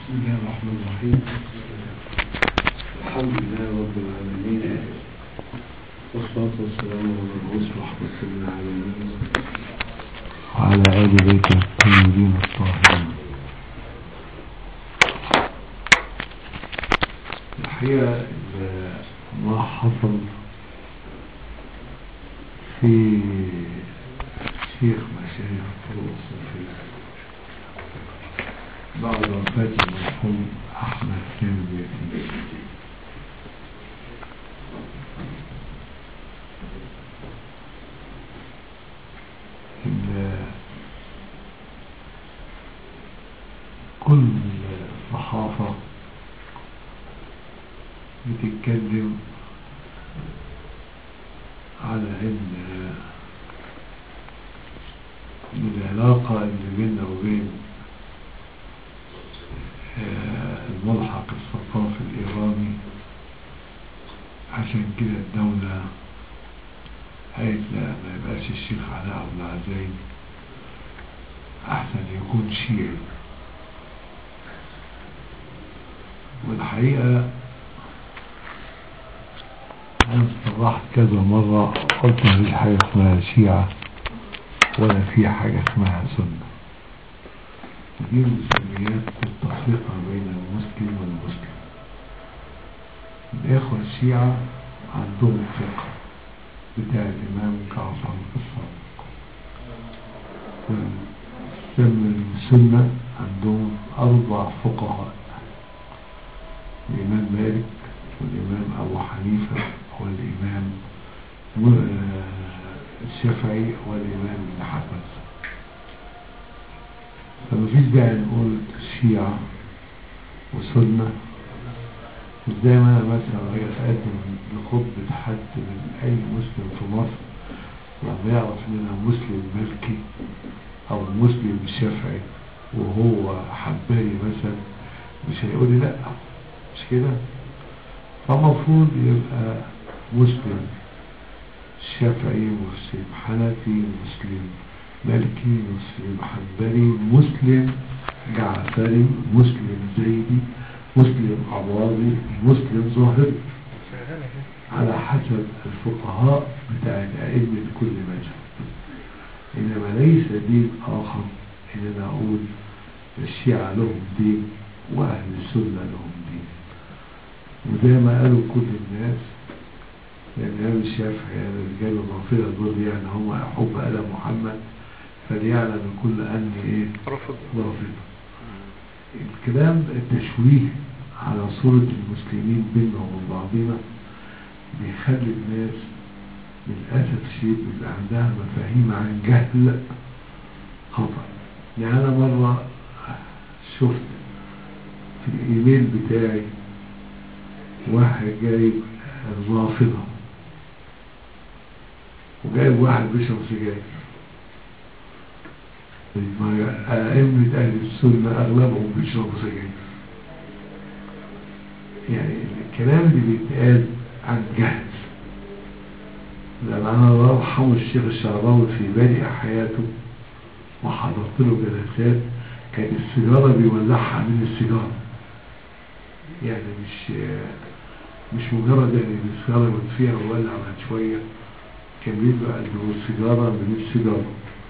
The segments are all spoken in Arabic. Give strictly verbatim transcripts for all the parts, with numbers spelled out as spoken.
بسم الله الرحمن الرحيم. الحمد لله رب العالمين، والصلاة والسلام على المبعوث رحمة للعالمين وعلى آل بيته الطيبين الطاهرين. الحقيقة ما حصل في شيخ مشايخ الفروع الصوفية بعد وفاة المرحوم أحمد كامل ياسين، إن كل الصحافة بتتكلم على إن العلاقة اللي بيننا وبين الملحق الثقافي الإيراني، عشان كده الدولة قالت لا ما يبقاش الشيخ علاء عبد العزيز، أحسن يكون شيعي. والحقيقة أنا صرحت كذا مرة، قلت مفيش حاجة اسمها شيعة ولا في حاجة اسمها سنة، دي مسميات التفرقة بين المسلم والمسلم. الإخوة الشيعة عندهم فقه بتاع الإمام جعفر الصادق، والسنة عندهم أربع فقهاء: الإمام مالك والإمام أبو حنيفة والإمام الشافعي والإمام ابن حنبل. فمفيش داعي نقول شيعة وسنة. زي ما أنا مثلا أقدم لخطبة حد من أي مسلم في مصر، لما يعرف إن أنا مسلم مالكي أو مسلم شافعي وهو حنبلي مثلا، مش هيقول لي لأ، مش كده. فالمفروض يبقى مسلم شافعي، مسلم حنفي، مسلم مالكي، مسلم حنبلي، مسلم جعفري، مسلم زيدي، مسلم عوضي، مسلم ظاهري، على حسب الفقهاء بتاع الأئمة كل مذهب. إنما ليس دين آخر إن أنا أقول الشيعة لهم دين وأهل السنة لهم دين. وزي ما قالوا كل الناس، لأن الإمام الشافعي قال الرجال الرافضة دول يعني هم أحب آل محمد فليعلم كل أن إيه رافضة. الكلام التشويه على صورة المسلمين بيننا وبين بعضنا بيخلي الناس للأسف الشديد بيبقى عندها مفاهيم عن جهل خطأ. يعني أنا مرة شفت في الإيميل بتاعي واحد جايب الرافضة وجايب واحد بيشرب سجاير. أئمة أهل السنة أغلبهم بيشربوا سجاير. يعني الكلام اللي بيتقال عن جهل. لأن أنا الله يرحمه الشيخ الشعراوي في بادئ حياته وحضرت له جلسات، كان السيجارة بيولعها من السيجارة، يعني مش مش مجرد يعني السيجارة من فيها وولع بعد شوية، كان بيبقى عنده السيجارة من السيجارة.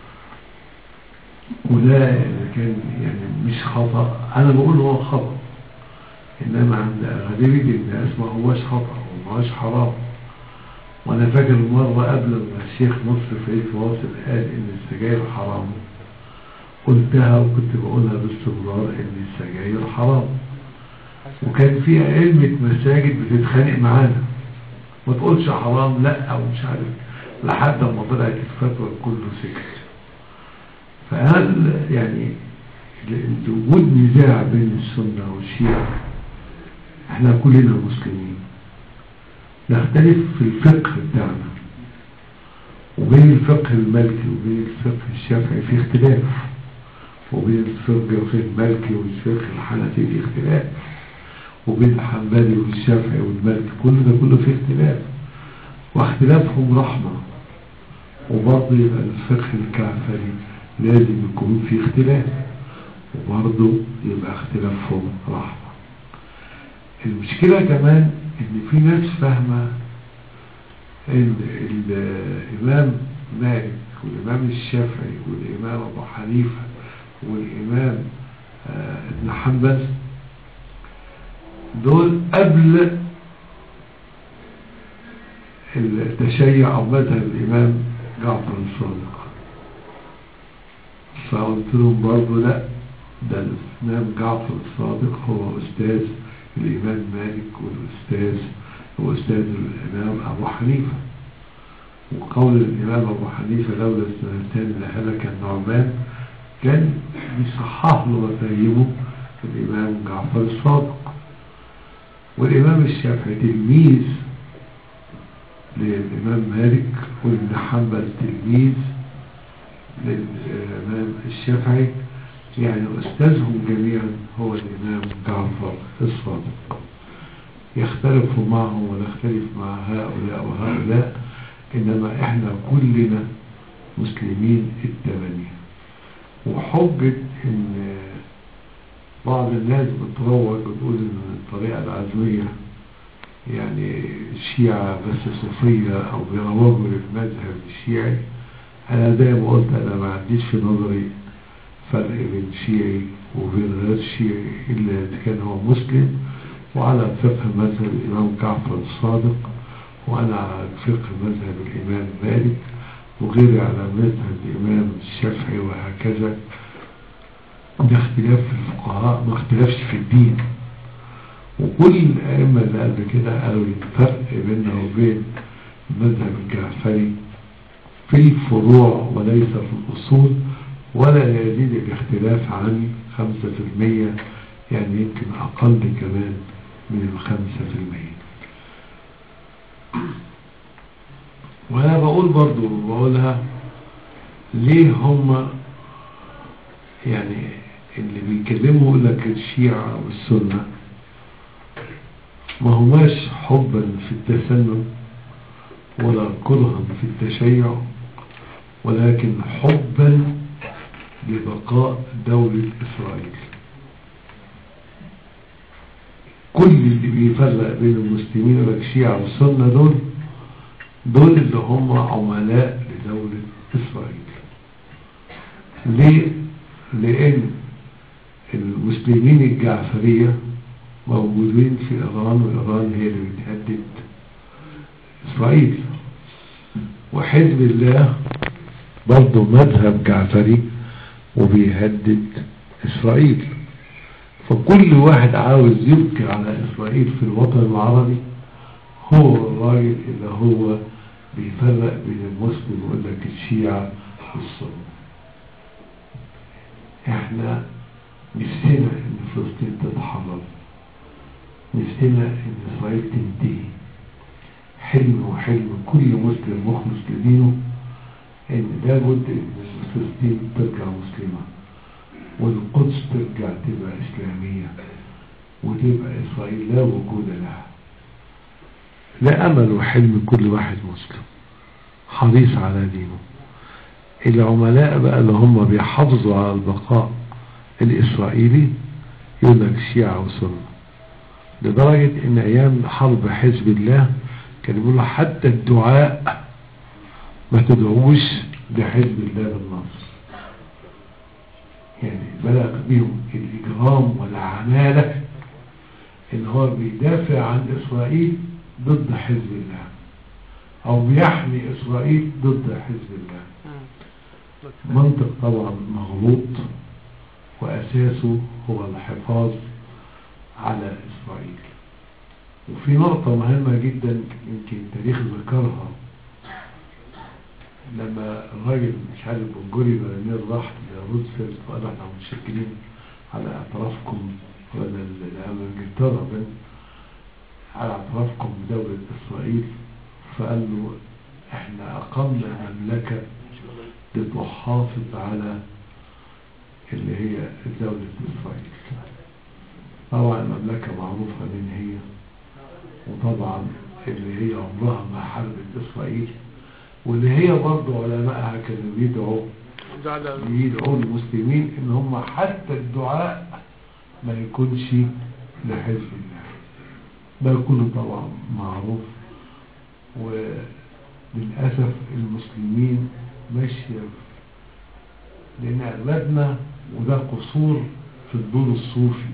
وده كان يعني مش خطأ، أنا بقول هو خطأ، إنما عند أغلبية الناس ما هوش خطأ وما هوش حرام. وأنا فاكر مرة قبل ما الشيخ نصر فريد واصل قال إن السجاير حرام، قلتها وكنت بقولها باستمرار إن السجاير حرام. وكان في علمة مساجد بتتخانق معانا، ما تقولش حرام لا أو مش عارف، لحد ما طلعت الفتوى كله سكت. فهل يعني وجود نزاع بين السنة والشيعة؟ احنا كلنا مسلمين، نختلف في الفقه بتاعنا، وبين الفقه المالكي وبين الفقه الشافعي في اختلاف، وبين الفقه المالكي والفقه الحنفي في اختلاف، وبين الحنبلي والشافعي والمالكي كل ده كله في اختلاف، واختلافهم رحمة. وبرضه يبقى الفقه الكعفري لازم يكون في اختلاف، وبرضه يبقى اختلافهم رحمة. المشكلة كمان ان في ناس فاهمة ان الامام مالك والامام الشافعي والامام ابو حنيفة والامام آه ابن حنبل دول قبل التشيع او مذهب الامام جعفر الصادق. فقلت لهم برضه لا، ده الامام جعفر الصادق هو استاذ الامام مالك والاستاذ هو استاذ الامام ابو حنيفة. وقول الامام ابو حنيفة لولا السنتين لهلك النعمان كان بيصحح له مفاهيمه الامام جعفر الصادق. والامام الشافعي تلميذ للامام مالك، وابن حنبل تلميذ للامام الشافعي، يعني أستاذهم جميعا هو الإمام جعفر الصادق. يختلف معه ونختلف مع هؤلاء وهؤلاء، إنما إحنا كلنا مسلمين التمانية. وحجة إن بعض الناس بتروج وتقول إن الطريقة العزمية يعني الشيعة بس صوفية أو بيروجوا للمذهب الشيعي، أنا زي ما قلت أنا ما عنديش في نظري فرق بين شيعي وبين غير شيعي إلا إذا كان هو مسلم وعلى فقه مذهب الإمام جعفر الصادق، وأنا على فقه مذهب الإمام مالك، وغيري على مذهب الإمام الشافعي، وهكذا. ده اختلاف في الفقهاء، ما اختلافش في الدين. وكل الأئمة اللي قبل كده قالوا الفرق بيننا وبين المذهب الجعفري في الفروع وليس في الأصول، ولا يزيد الاختلاف عن خمسة في المية، يعني يمكن أقل كمان من الخمسة في المية. وأنا بقول برضو بقولها ليه هم يعني اللي بيكلموا لك الشيعة والسنة ما هماش حبا في التسنن ولا كرها في التشيع، ولكن حبا لبقاء دولة إسرائيل. كل اللي بيفرق بين المسلمين والشيعة والسنة دول دول اللي هم عملاء لدولة إسرائيل. ليه؟ لأن المسلمين الجعفرية موجودين في إيران، وإيران هي اللي بتهدد إسرائيل. وحزب الله برضه مذهب جعفري وبيهدد إسرائيل. فكل واحد عاوز يبكي على إسرائيل في الوطن العربي هو الراجل اللي هو بيفرق بين المسلم ويقول لك الشيعة والسنة. احنا نفسنا ان فلسطين تتحرر، نفسنا ان إسرائيل تنتهي. حلم وحلم كل مسلم مخلص لدينه ان لابد ان فلسطين ترجع مسلمة، والقدس ترجع تبقى إسلامية، وتبقى إسرائيل لا وجود لها. لا أمل وحلم كل واحد مسلم حريص على دينه. العملاء بقى اللي هم بيحافظوا على البقاء الإسرائيلي يقول لك شيعة وسنة، لدرجة ان ايام حرب حزب الله كان يقولوا حتى الدعاء ما تدعوش لحزب الله بالنصر. يعني بلغ بهم الإجرام والعمالة ان هو بيدافع عن إسرائيل ضد حزب الله، او بيحمي إسرائيل ضد حزب الله. منطق طبعا مغلوط، وأساسه هو الحفاظ على إسرائيل. وفي نقطة مهمة جدا يمكن التاريخ ذكرها، لما الراجل مش عارف بنجوري برنير راح لروزفلت وقال احنا متشكلين على اعترافكم، ولا انجلترا على اعترافكم بدولة إسرائيل، فقال له احنا أقمنا مملكة لتحافظ على اللي هي دولة إسرائيل. طبعا المملكة معروفة من هي، وطبعا اللي هي عمرها ما حاربت إسرائيل، واللي هي برضو علماءها كانوا بيدعوا بيدعوا المسلمين ان هم حتى الدعاء ما يكونش لحزب الله. ده كله طبعا معروف، وللأسف المسلمين ماشية، لأن أغلبنا وده قصور في الدور الصوفي.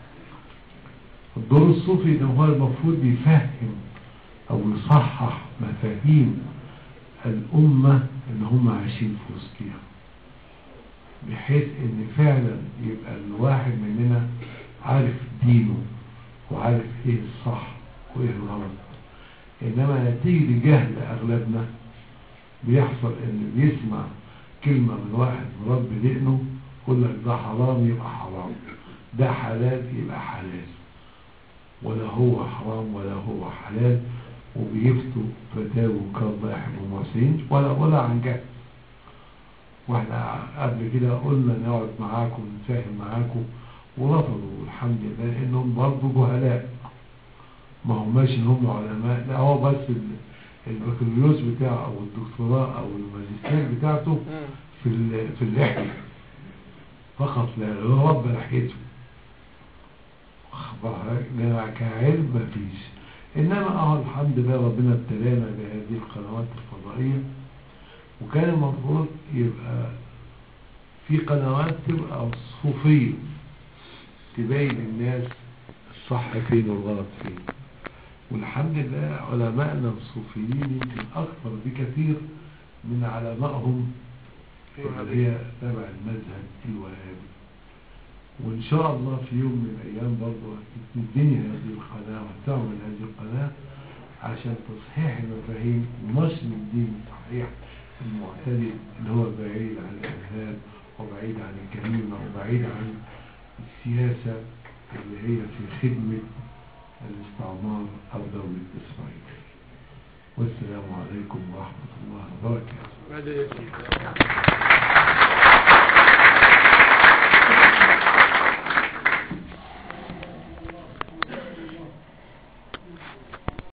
الدور الصوفي ده هو المفروض يفهم أو يصحح مفاهيم الأمة اللي هم عايشين في وسطها، بحيث ان فعلا يبقى الواحد مننا عارف دينه وعارف ايه الصح وايه الغلط. انما نتيجة جهل اغلبنا بيحصل ان بيسمع كلمة من واحد مربي دقنه يقول لك ده حرام يبقى حرام، ده حلال يبقى حلال، ولا هو حرام ولا هو حلال، وبيفتوا فتاوى كالله يحب المحسنين ولا ولا عن جهل. واحنا قبل كده قلنا نقعد معاكم ونتفاهم معاكم ورفضوا الحمد لله، لانهم برضه جهلاء، ما هماش ان هم علماء، لا هو بس البكالوريوس بتاعه او الدكتوراه او الماجستير بتاعته في في اللحية فقط، لا رب لحيته اخبارها كعلم مفيش. انما اه الحمد لله ربنا ابتلانا بهذه القنوات الفضائية، وكان المفروض يبقى في قنوات تبقى صوفية تبين الناس الصح فين والغلط فين. والحمد لله علماءنا الصوفيين يمكن أكثر بكثير من علمائهم اللي هي تبع المذهب الوهابي. وإن شاء الله في يوم من الأيام برضه تديني هذه القناة وتعمل هذه القناة عشان تصحيح المفاهيم ونشر الدين الصحيح المعتدل اللي هو بعيد عن الإرهاب وبعيد عن الجريمة وبعيد عن السياسة اللي هي في خدمة الاستعمار أو دولة إسرائيل. والسلام عليكم ورحمة الله وبركاته.